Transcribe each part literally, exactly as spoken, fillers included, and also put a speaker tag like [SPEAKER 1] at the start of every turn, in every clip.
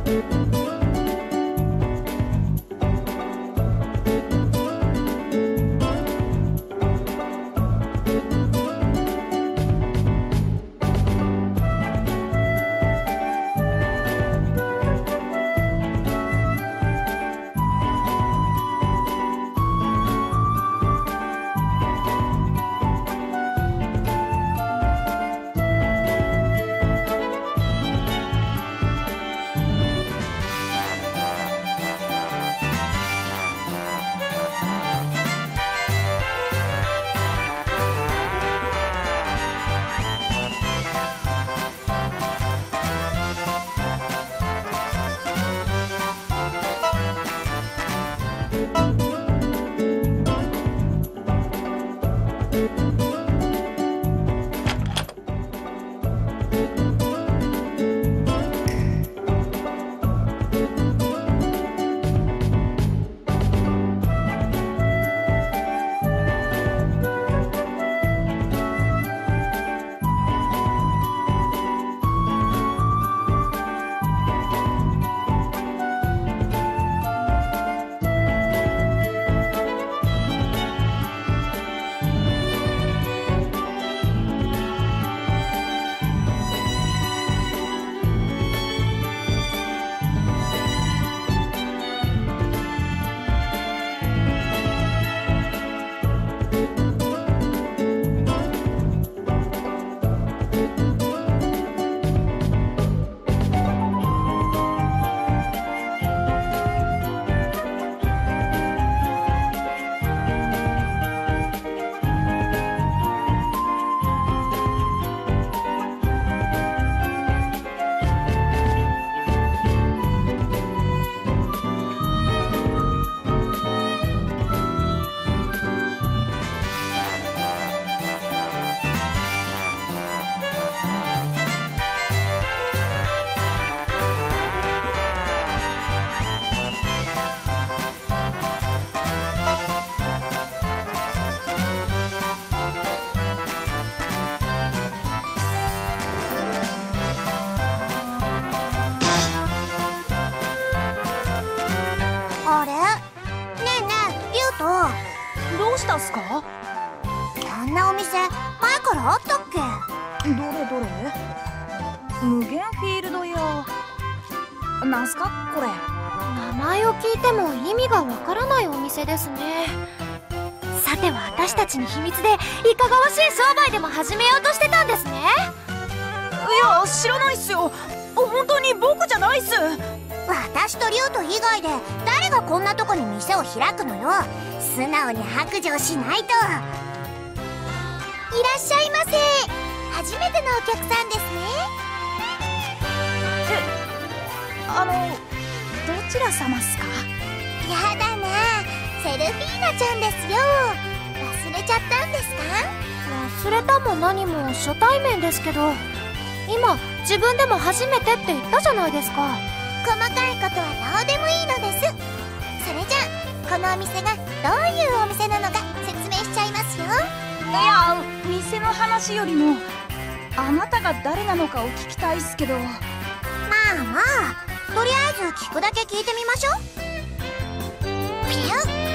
[SPEAKER 1] どうしたっすか？
[SPEAKER 2] こんなお店前からあったっけ？
[SPEAKER 1] どれどれ？無限フィールド屋なんすかこれ？
[SPEAKER 3] 名前を聞いても意味がわからないお店ですね。さては私たちに秘密でいかがわしい商売でも始めようとしてたんですね。
[SPEAKER 1] いや知らないっすよ。本当に僕じゃないっす。
[SPEAKER 2] 私とリュウト以外で誰がこんなとこに店を開くのよ。素直に白状しないと。いらっしゃいませ。初めてのお客さんですね。
[SPEAKER 1] え、あのどちら様っすか？
[SPEAKER 2] やだな、セルフィーナちゃんですよ。忘れちゃったんですか？
[SPEAKER 3] 忘れたも何も初対面ですけど、今自分でも初めてって言ったじゃないですか。
[SPEAKER 2] 細かいことはどうでもいいのです。それじゃあこのお店がどういうお店なのか説明しちゃいますよ。
[SPEAKER 1] いや店の話よりもあなたが誰なのかを聞きたいっすけど。ま
[SPEAKER 2] あまあ、とりあえず聞くだけ聞いてみましょう。ピュン。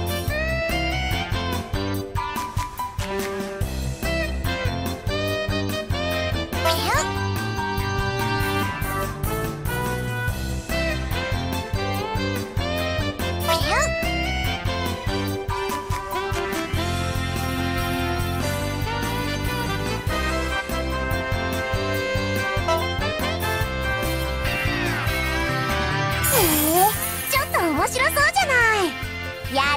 [SPEAKER 2] 面白そうじゃない。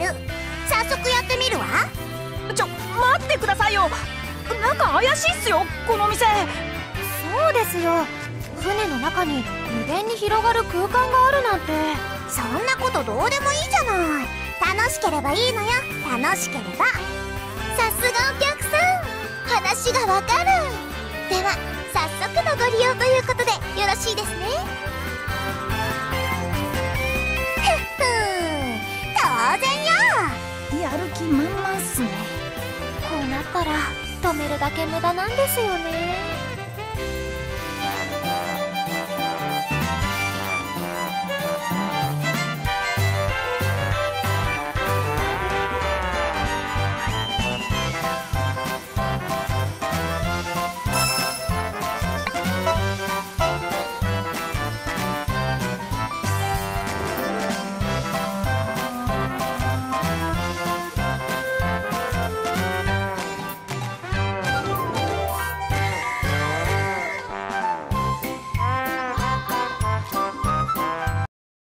[SPEAKER 2] やる。早速やってみるわ。
[SPEAKER 1] ちょ待ってくださいよ。なんか怪しいっすよこの店。
[SPEAKER 3] そうですよ、船の中に無限に広がる空間があるなんて。
[SPEAKER 2] そんなことどうでもいいじゃない。楽しければいいのよ。楽しければ。さすがお客さん、話がわかる。では早速のご利用ということでよろしいですね。当然よ。
[SPEAKER 1] やる気満々っすね。
[SPEAKER 3] こうなったら止めるだけ無駄なんですよね。